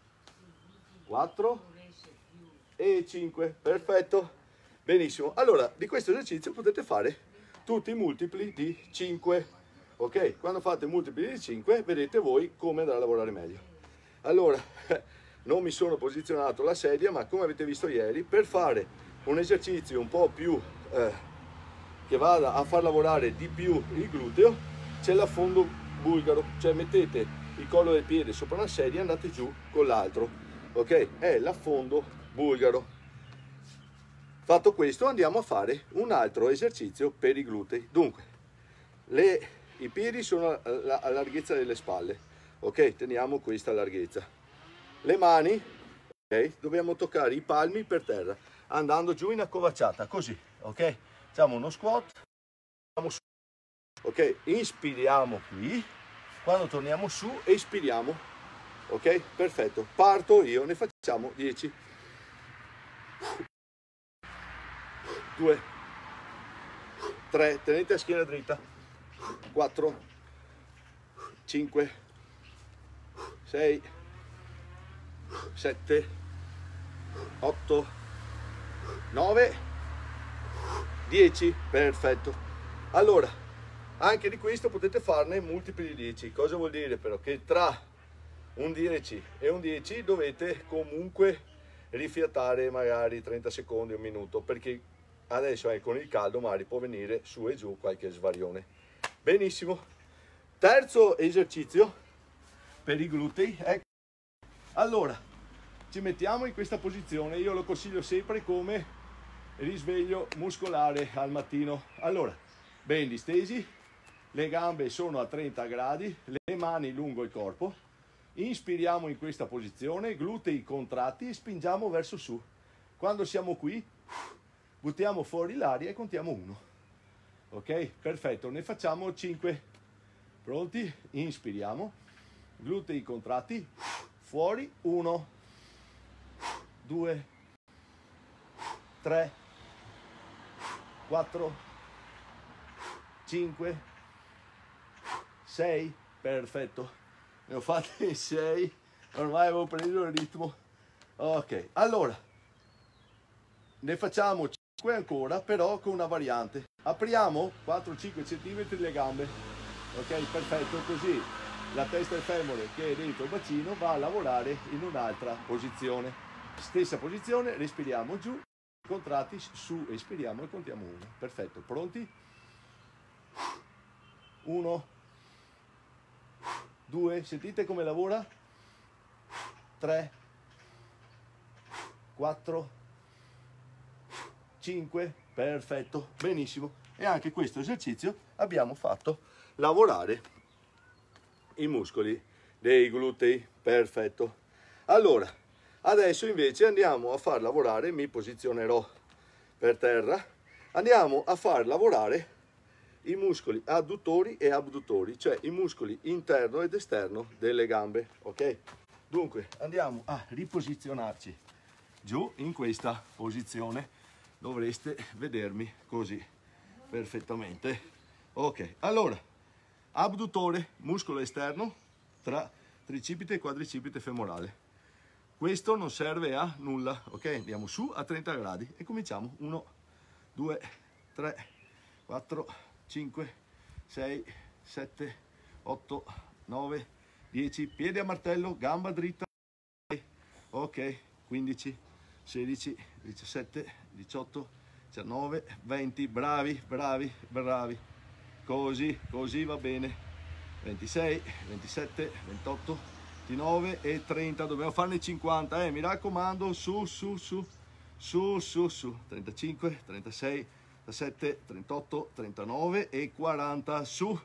4 e 5, perfetto, benissimo. Allora, di questo esercizio potete fare tutti i multipli di 5, ok? Quando fate multipli di 5 vedete voi come andare a lavorare meglio. Allora, non mi sono posizionato la sedia, ma come avete visto ieri, per fare un esercizio un po' più che vada a far lavorare di più il gluteo, c'è l'affondo bulgaro, cioè mettete il collo del piede sopra una sedia e andate giù con l'altro, ok? È l'affondo bulgaro. Fatto questo andiamo a fare un altro esercizio per i glutei. Dunque, i piedi sono alla larghezza delle spalle, ok? Teniamo questa larghezza. Le mani, ok? Dobbiamo toccare i palmi per terra, andando giù in accovacciata, così, ok? Facciamo uno squat, ok? Inspiriamo qui, quando torniamo su espiriamo, ok? Perfetto, parto io, ne facciamo 10. 2, 3, tenete la schiena dritta, 4, 5, 6, 7, 8, 9, 10, perfetto. Allora, anche di questo potete farne multipli di 10. Cosa vuol dire però? Che tra un 10 e un 10 dovete comunque rifiatare magari 30 secondi, un minuto, perché adesso con il caldo magari può venire su e giù qualche svarione. Benissimo. Terzo esercizio per i glutei. Allora, ci mettiamo in questa posizione, io lo consiglio sempre come risveglio muscolare al mattino. Allora, ben distesi, le gambe sono a 30 gradi, le mani lungo il corpo, inspiriamo in questa posizione, glutei contratti e spingiamo verso su. Quando siamo qui, buttiamo fuori l'aria e contiamo 1. Ok, perfetto, ne facciamo 5. Pronti? Inspiriamo, glutei contratti, fuori, 1, 2, 3, 4, 5, 6, perfetto, ne ho fatti 6, ormai avevo preso il ritmo. Ok, allora ne facciamo 5 ancora, però con una variante. Apriamo 4-5 cm le gambe, ok, perfetto, così la testa e il femore che è dentro il bacino va a lavorare in un'altra posizione. Stessa posizione, respiriamo giù, contratti, su, espiriamo e contiamo 1. Perfetto, pronti? 1, 2, sentite come lavora? 3, 4, 5, perfetto, benissimo. E anche questo esercizio abbiamo fatto lavorare i muscoli dei glutei, perfetto. Allora, adesso invece andiamo a far lavorare, mi posizionerò per terra, andiamo a far lavorare i muscoli adduttori e abduttori, cioè i muscoli interno ed esterno delle gambe, ok? Dunque andiamo a riposizionarci giù in questa posizione, dovreste vedermi così perfettamente. Ok, allora, abduttore, muscolo esterno tra tricipite e quadricipite femorale. Questo non serve a nulla, ok? Andiamo su a 30 gradi e cominciamo. 1, 2, 3, 4, 5, 6, 7, 8, 9, 10, piede a martello, gamba dritta, ok, 15, 16, 17, 18, 19, 20, bravi, bravi, bravi, così va bene, 26, 27, 28, 29 e 30, dobbiamo farne 50, mi raccomando, su, 35, 36, 37, 38, 39 e 40, su,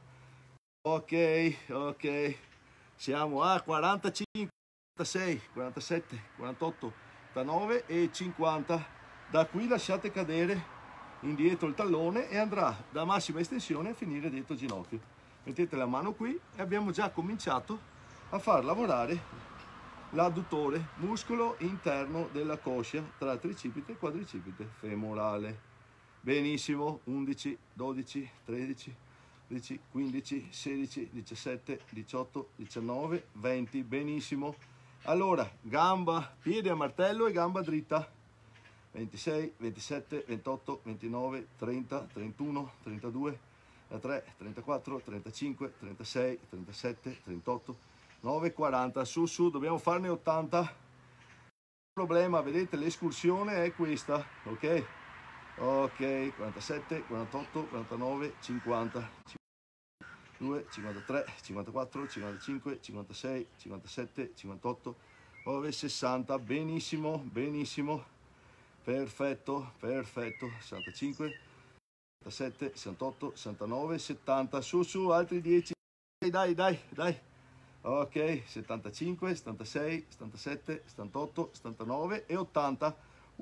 ok, siamo a 45, 46, 47, 48, 49 e 50, da qui lasciate cadere indietro il tallone e andrà da massima estensione a finire dentro il ginocchio. Mettete la mano qui e abbiamo già cominciato a far lavorare l'adduttore, muscolo interno della coscia tra tricipite e quadricipite femorale. Benissimo, 11, 12, 13, 10, 15, 16, 17, 18, 19, 20, benissimo. Allora, gamba, piede a martello e gamba dritta. 26, 27, 28, 29, 30, 31, 32, 33, 34, 35, 36, 37, 38, 9, 40, su, dobbiamo farne 80. Il problema, vedete, l'escursione è questa, ok? Ok, 47, 48, 49, 50, 52, 53, 54, 55, 56, 57, 58, 9, 60, benissimo, benissimo. Perfetto, 65, 67, 68, 69, 70, su, altri 10, dai, ok, 75, 76, 77, 78, 79 e 80,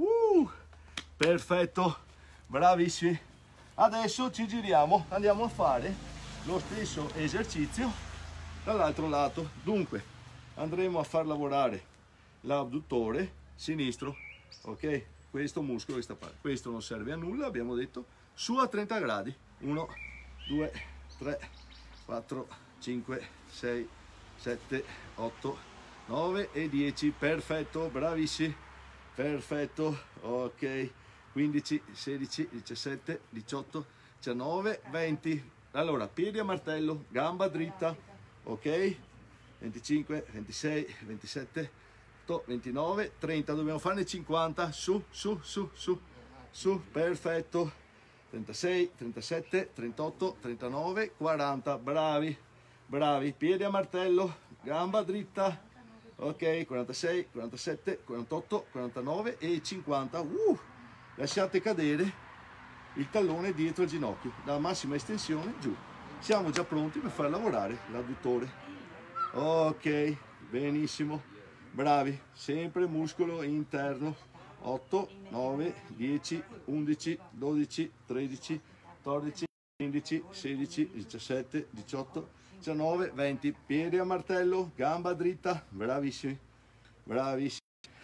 perfetto, bravissimi. Adesso ci giriamo, andiamo a fare lo stesso esercizio dall'altro lato. Dunque, andremo a far lavorare l'abduttore sinistro, ok? Questo muscolo, questa parte, questo non serve a nulla, abbiamo detto, su a 30 gradi, 1, 2, 3, 4, 5, 6, 7, 8, 9 e 10, perfetto, bravissimi, perfetto, ok, 15, 16, 17, 18, 19, 20, allora, piedi a martello, gamba dritta, ok, 25, 26, 27, 29, 30, dobbiamo farne 50, su, perfetto, 36, 37, 38, 39, 40, bravi, piedi a martello, gamba dritta, ok, 46, 47, 48, 49 e 50, lasciate cadere il tallone dietro il ginocchio, da massima estensione giù, siamo già pronti per far lavorare l'adduttore, ok, benissimo. Bravi, sempre muscolo interno 8, 9, 10, 11, 12, 13, 14, 15, 16, 17, 18, 19, 20. Piedi a martello, gamba dritta, bravissimi, bravissimi.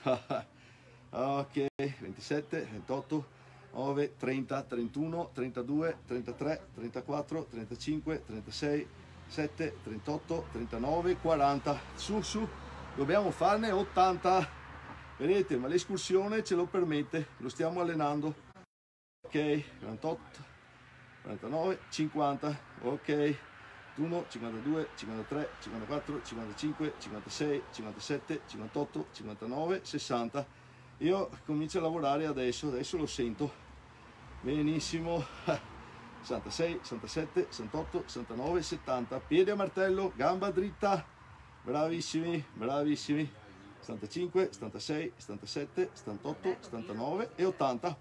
Ok, 27, 28, 9, 30, 31, 32, 33, 34, 35, 36, 7, 38, 39, 40. Su, dobbiamo farne 80. Vedete, ma l'escursione ce lo permette, lo stiamo allenando. Ok, 48, 49, 50, ok, 51, 52, 53, 54, 55, 56, 57, 58, 59, 60. Io comincio a lavorare adesso lo sento benissimo. 66, 67, 68, 69, 70. Piedi a martello, gamba dritta, bravissimi, bravissimi. 75, 76, 77, 78, 79 e 80.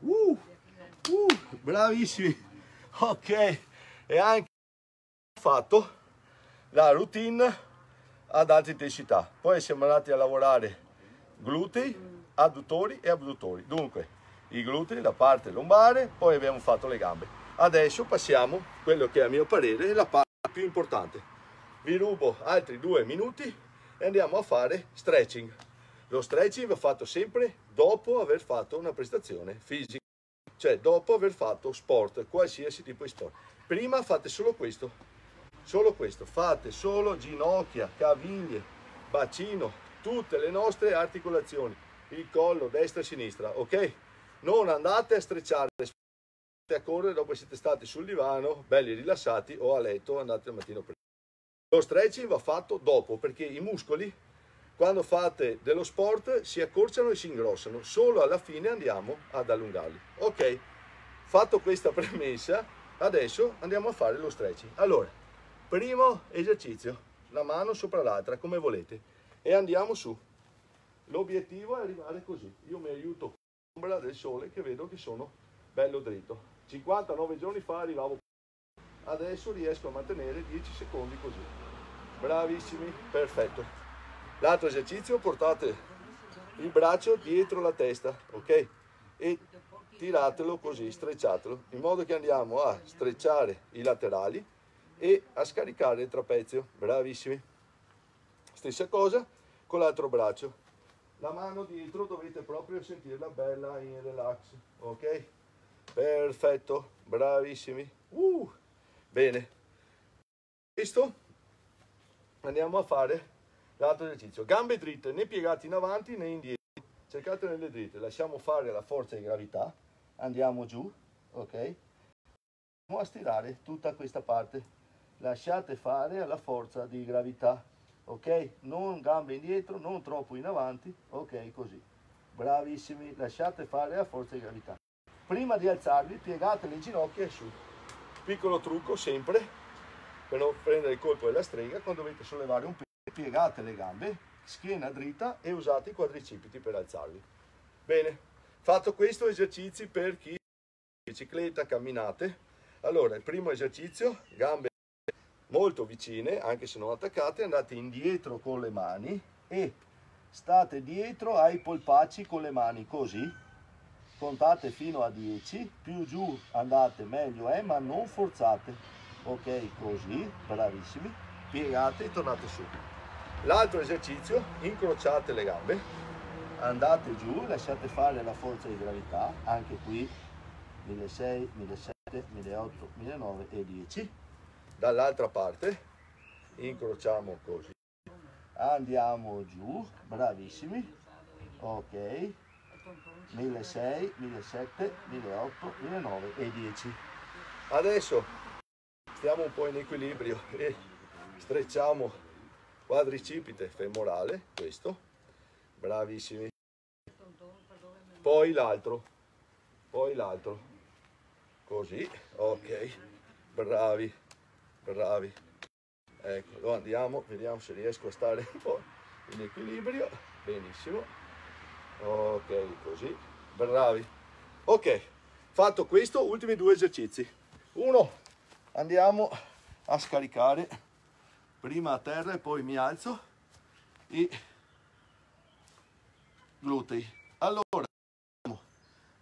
Bravissimi. Ok, e anche fatto la routine ad alta intensità. Poi siamo andati a lavorare glutei, adduttori e abduttori. Dunque, i glutei, la parte lombare, poi abbiamo fatto le gambe. Adesso passiamo a quello che a mio parere è la parte più importante. Vi rubo altri 2 minuti e andiamo a fare stretching. Lo stretching va fatto sempre dopo aver fatto una prestazione fisica, cioè dopo aver fatto sport, qualsiasi tipo di sport. Prima fate solo questo, fate solo ginocchia, caviglie, bacino, tutte le nostre articolazioni, il collo, destra e sinistra, ok? Non andate a strecciare, a correre dopo che siete stati sul divano, belli rilassati o a letto, andate al mattino prima. Lo stretching va fatto dopo, perché i muscoli, quando fate dello sport, si accorciano e si ingrossano, solo alla fine andiamo ad allungarli. Ok, fatto questa premessa, adesso andiamo a fare lo stretching. Allora, primo esercizio, la mano sopra l'altra, come volete, e andiamo su. L'obiettivo è arrivare così. Io mi aiuto con l'ombra del sole, che vedo che sono bello dritto. 59 giorni fa arrivavo, adesso riesco a mantenere 10 secondi così. Bravissimi, perfetto. L'altro esercizio, portate il braccio dietro la testa, ok? E tiratelo così, strecciatelo, in modo che andiamo a strecciare i laterali e a scaricare il trapezio. Bravissimi. Stessa cosa con l'altro braccio. La mano dietro dovete proprio sentirla bella in relax, ok? Perfetto, bravissimi. Bene. Questo andiamo a fare l'altro esercizio. Gambe dritte, né piegate in avanti né indietro. Cercate nelle dritte, lasciamo fare la forza di gravità. Andiamo giù, ok? Andiamo a stirare tutta questa parte. Lasciate fare alla forza di gravità, ok? Non gambe indietro, non troppo in avanti, ok? Così. Bravissimi, lasciate fare la forza di gravità. Prima di alzarvi, piegate le ginocchia e su. Piccolo trucco sempre, per non prendere il colpo della strega, quando dovete sollevare un peso, piegate le gambe, schiena dritta e usate i quadricipiti per alzarvi. Bene, fatto questo, esercizi per chi bicicletta, camminate. Allora, il primo esercizio, gambe molto vicine, anche se non attaccate, andate indietro con le mani e state dietro ai polpacci con le mani, così. Contate fino a 10, più giù andate meglio è, ma non forzate. Ok, così, bravissimi. Piegate e tornate su. L'altro esercizio, incrociate le gambe, andate giù, lasciate fare la forza di gravità, anche qui 1600, 1700, 1800, 1900 e 10. Dall'altra parte, incrociamo così, andiamo giù, bravissimi, ok, 1600, 1700, 1800, 1900 e 10. Adesso stiamo un po' in equilibrio e strecciamo quadricipite femorale, questo, bravissimi, poi l'altro, così, ok, bravi, bravi, ecco, lo andiamo, vediamo se riesco a stare un po' in equilibrio, benissimo, ok, così, bravi, ok, fatto questo, ultimi 2 esercizi. Uno, andiamo a scaricare prima a terra e poi mi alzo i glutei. Allora,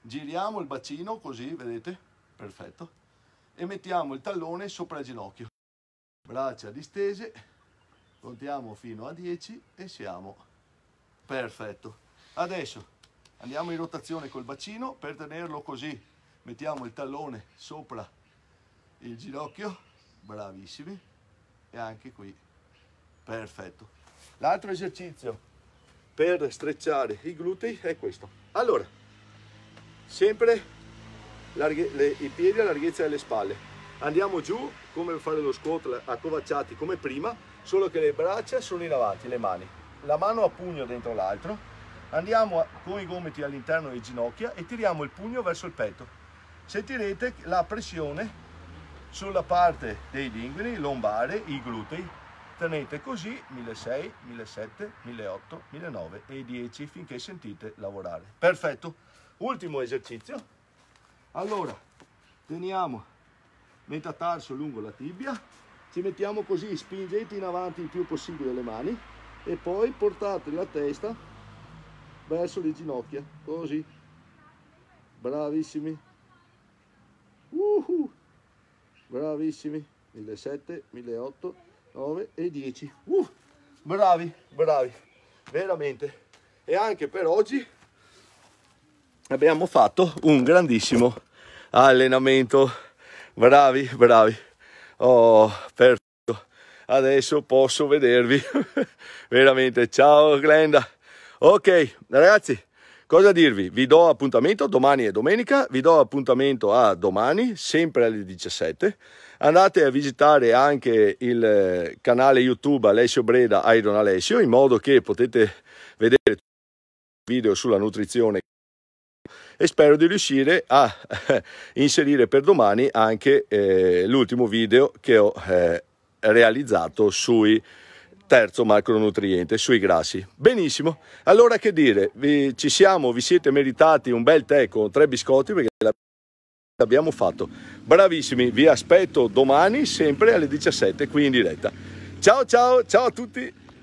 giriamo il bacino così, vedete? Perfetto. E mettiamo il tallone sopra il ginocchio. Braccia distese, contiamo fino a 10 e siamo perfetto. Adesso andiamo in rotazione col bacino per tenerlo così. Mettiamo il tallone sopra il ginocchio, bravissimi, e anche qui, perfetto. L'altro esercizio per strecciare i glutei è questo. Allora, sempre i piedi alla larghezza delle spalle, andiamo giù come per fare lo squat accovacciati come prima, solo che le braccia sono in avanti, le mani, la mano a pugno dentro l'altro, andiamo con i gomiti all'interno delle ginocchia e tiriamo il pugno verso il petto. Sentirete la pressione sulla parte dei linguini, lombare, i glutei. Tenete così 1600, 1700, 1800, 1900 e 10 finché sentite lavorare. Perfetto. Ultimo esercizio. Allora, teniamo metatarso lungo la tibia, ci mettiamo così, spingete in avanti il più possibile le mani e poi portate la testa verso le ginocchia, così. Bravissimi. Bravissimi. 1700, 1800, 9 e 10. Bravi, bravi, veramente. E anche per oggi abbiamo fatto un grandissimo allenamento. Bravi, bravi. Oh, perfetto. Adesso posso vedervi. Veramente. Ciao Glenda. Ok, ragazzi, cosa dirvi? Vi do appuntamento, domani è domenica, vi do appuntamento a domani, sempre alle 17. Andate a visitare anche il canale YouTube Alessio Breda Iron Alessio, in modo che potete vedere video sulla nutrizione. E spero di riuscire a inserire per domani anche l'ultimo video che ho realizzato sui terzo macronutriente, sui grassi. Benissimo, allora che dire, vi siete meritati un bel tè con 3 biscotti perché l'abbiamo fatto. Bravissimi, vi aspetto domani sempre alle 17 qui in diretta. Ciao ciao, ciao a tutti!